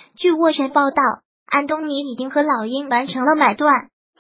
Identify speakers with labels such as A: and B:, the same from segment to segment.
A: 据沃神报道，安东尼已经和老鹰完成了买断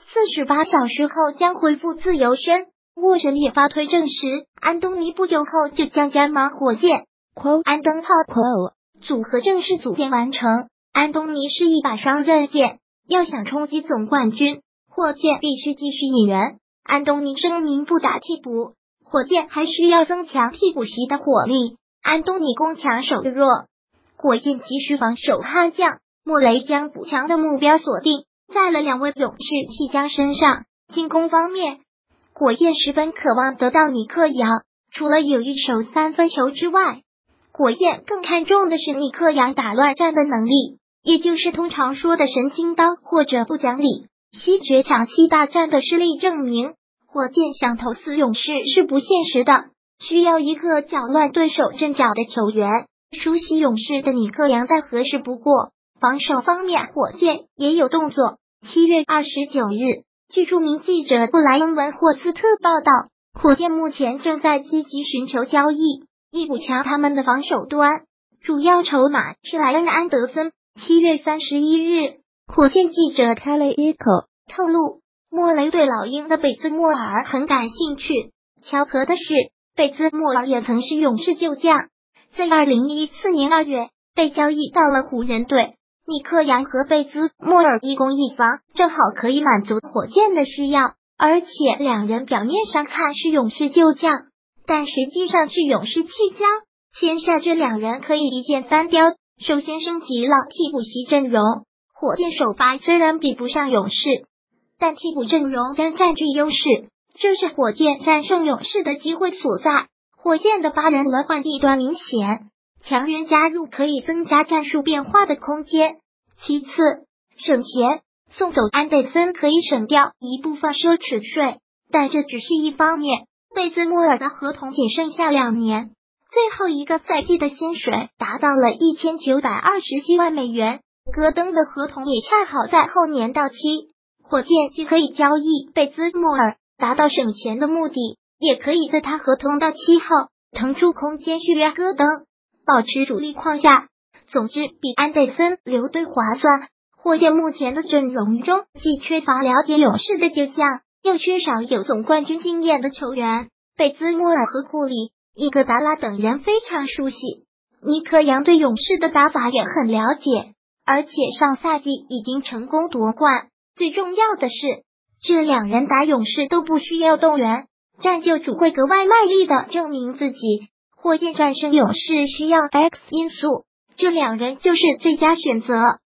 A: ，48小时后将恢复自由身。沃神也发推证实，安东尼不久后就将加盟火箭。安东炮组合正式组建完成。安东尼是一把双刃剑，要想冲击总冠军，火箭必须继续引援。安东尼声明不打替补，火箭还需要增强替补席的火力。安东尼攻强守弱，火箭急需防守悍将。莫雷将补强的目标锁定在了2位勇士弃将身上。进攻方面，火箭十分渴望得到尼克杨，除了有一手3分球之外，火箭更看重的是尼克杨打乱战的能力，也就是通常说的神经刀或者不讲理。西决场7大战的失利证明，火箭想投死勇士是不现实的，需要一个搅乱对手阵脚的球员。熟悉勇士的尼克杨再合适不过。防守方面，火箭也有动作。7月29日，据著名记者布莱恩·文霍斯特报道，火箭目前正在积极寻求交易，以补强他们的防守端，主要筹码是莱恩·安德森。7月31日，火箭记者 Kelly Echo 透露，莫雷对老鹰的贝兹莫尔很感兴趣。巧合的是，贝兹莫尔也曾是勇士旧将，在2014年2月被交易到了湖人队。尼克杨和贝兹莫尔一攻一防，正好可以满足火箭的需要。而且两人表面上看是勇士旧将，但实际上是勇士弃将。签下这两人可以一箭三雕。首先升级了替补席阵容，火箭首发虽然比不上勇士，但替补阵容将占据优势，这是火箭战胜勇士的机会所在。火箭的8人轮换地段明显，强援加入可以增加战术变化的空间。其次，省钱，送走安德森可以省掉一部分奢侈税，但这只是一方面。贝兹莫尔的合同仅剩下2年，最后一个赛季的薪水达到了1927万美元，戈登的合同也恰好在后年到期。火箭既可以交易贝兹莫尔达到省钱的目的，也可以在他合同到期后腾出空间续约戈登，保持主力框架。总之，比安德森留队划算。火箭目前的阵容中，既缺乏了解勇士的旧将，又缺少有总冠军经验的球员。贝兹莫尔和库里、伊戈达拉等人非常熟悉，尼克杨对勇士的打法也很了解，而且上赛季已经成功夺冠。最重要的是，这两人打勇士都不需要动员，战就只会格外卖力的证明自己。火箭战胜勇士需要 X 因素，这两人就是最佳选择。